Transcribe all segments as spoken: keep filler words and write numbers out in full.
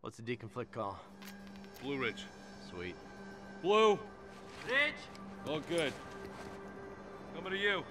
What's the deconflict call? Blue Ridge. Sweet. Blue! Ridge! All good. Coming to you.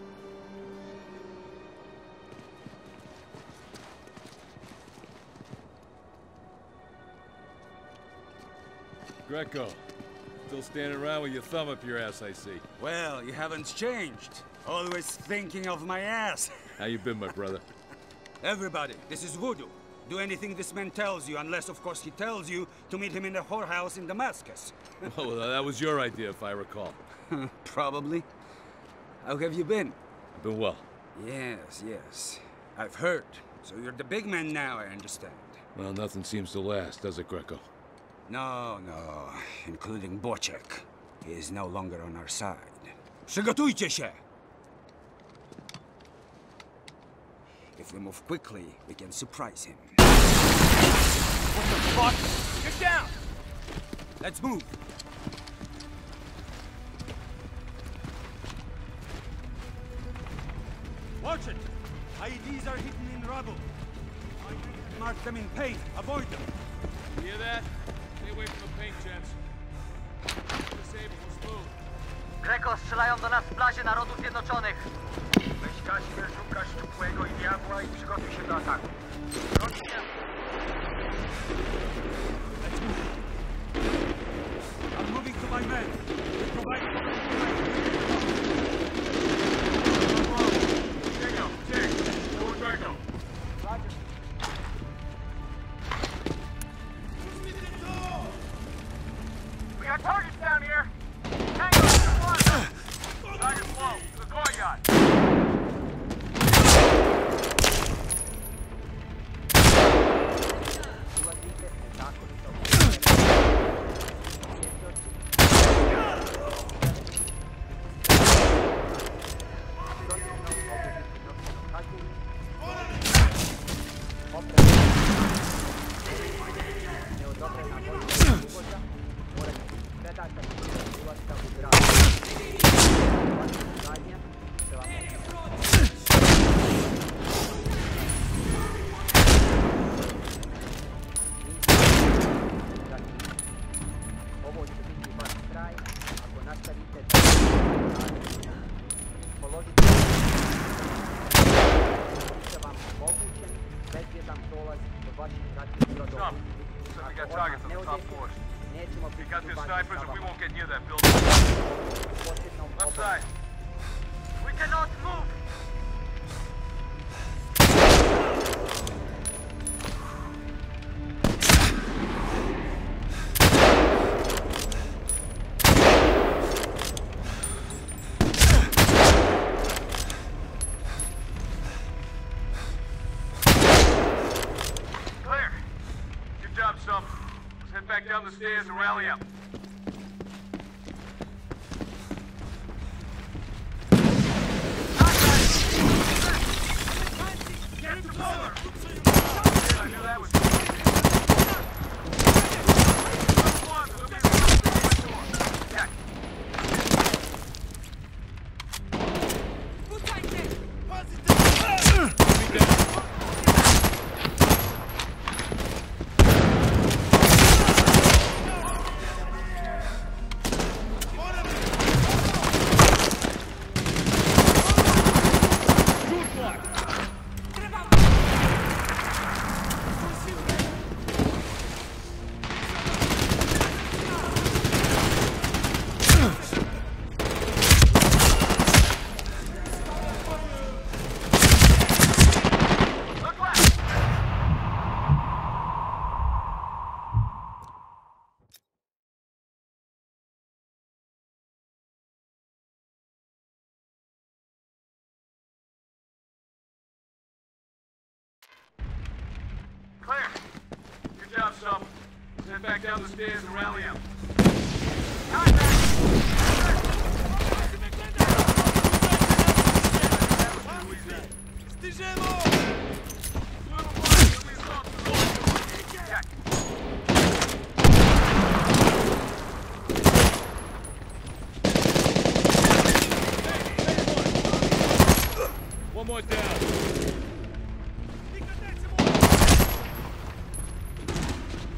Greco. Still standing around with your thumb up your ass, I see. Well, you haven't changed. Always thinking of my ass. How you been, my brother? Everybody, this is Voodoo. Do anything this man tells you, unless, of course, he tells you to meet him in the whorehouse in Damascus. Oh, well, that was your idea, if I recall. Probably. How have you been? Been well. Yes, yes. I've heard. So you're the big man now, I understand. Well, nothing seems to last, does it, Greco? No, no. Including Boczek. He is no longer on our side. Przygotujcie się! If we move quickly, we can surprise him. What the fuck? Get down! Let's move! Watch it! I E Ds are hidden in rubble. I can mark them in paint. Avoid them. You hear that? Stay away from the paint, gents. Disable, we'll move. Greco, strzelają do nas w plazie Narodów Zjednoczonych. Weź Kaśmir, szuka Szczupłego i Diabła i przygotuj się do ataku. Chodź się! Let's move. I'm moving to my men. Provide Diego, Jake, go Greco. Roger. We got targets down here. Tango, one. Target's low. The courtyard. Down the stairs and rally up. Get to cover! I knew that was Claire, good job, son. Let's head back down the stairs and rally up. One more down.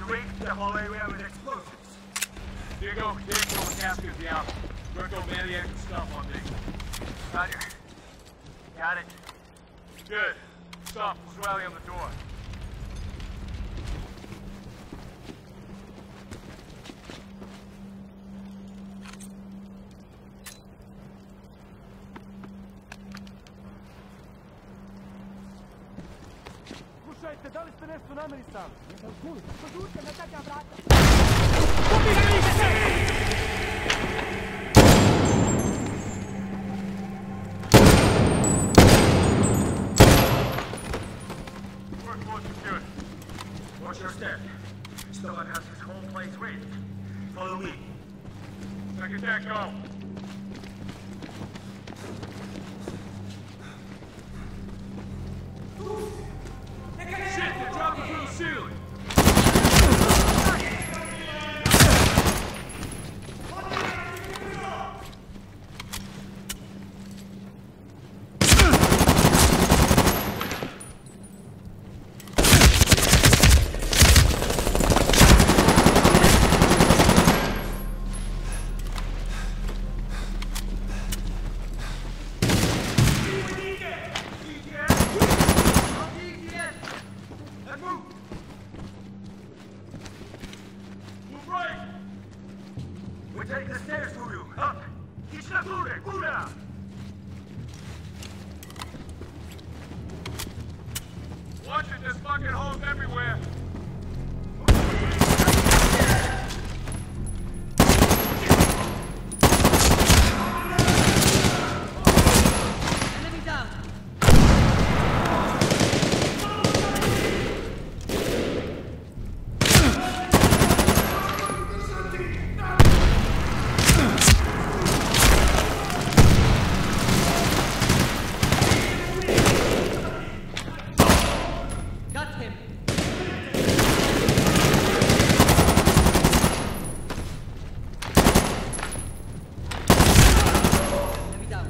saturate the whole area with explosives. Diego, Diego, and Gaskins down. Greco maniac and stuff on me. Roger. Got it. Good. Stop. Let's rally on the door. Slušajte, da li ste nešto namirisali? Jesam čuli. Požurite na zadnja vrata. First floor secured. Watch your step. Stovan has his whole place raided. Follow me. Second deck, go. Shit, they're dropping through the ceiling. We take the stairs for you. Up! Idź na górę! Góra! Watch it, there's fucking holes everywhere. Enemy down. Got him. Enemy down.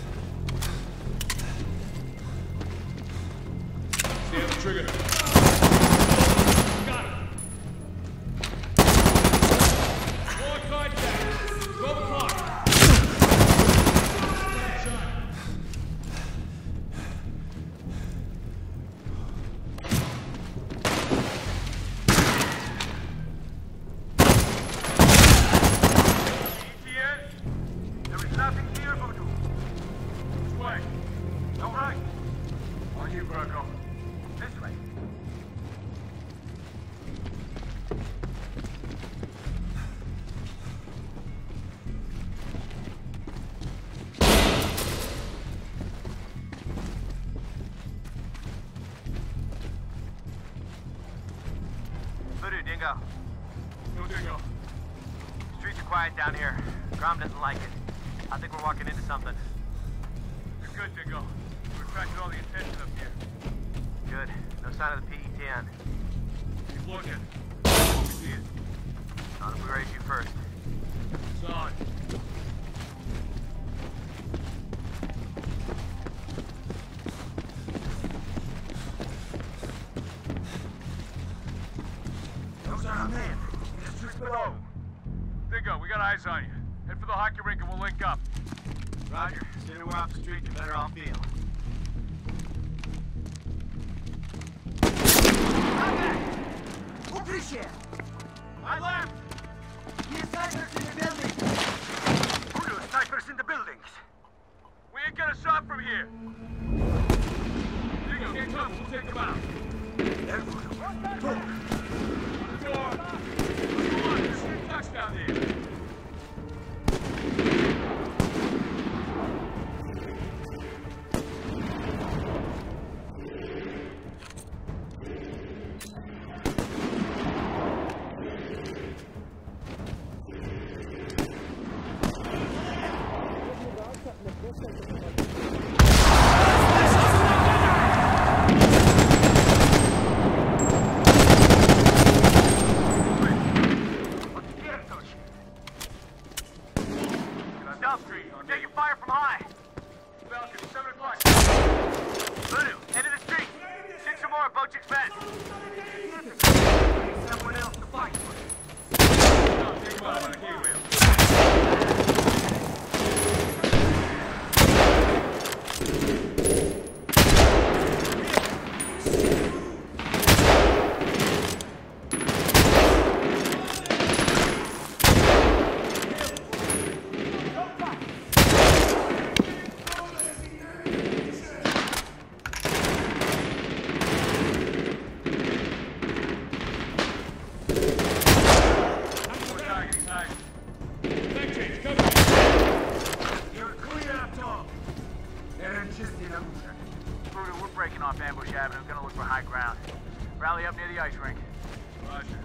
Stand the trigger. Got it. Long contact. twelve o'clock. There is nothing here, Voodoo. Which way? No right. On you, Virgo. This way. Voodoo, Dingo. No Dingo. Streets are quiet down here. Grom doesn't like it. I think we're walking into something. You're good, Dingo. We're attracting all the attention up here. Good. No sign of the P E ten. Keep looking. Hope we see it. Not if we raise you first. It's on. Those are our men. In the streets below. Dingo, we got eyes on you. Head for the hockey rink and we'll link up. Roger. Sooner we're off the street, the better I'll feel. Укрытие! My left! Есть снайперы in the building! Voodoo, snipers in the buildings! We ain't got a shot from here. Dingo, get cover. We'll take them out. There, Voodoo. Talk. Door. Come on, there's some ducks down there. Ambush Avenue. Gonna look for high ground. Rally up near the ice rink. Roger.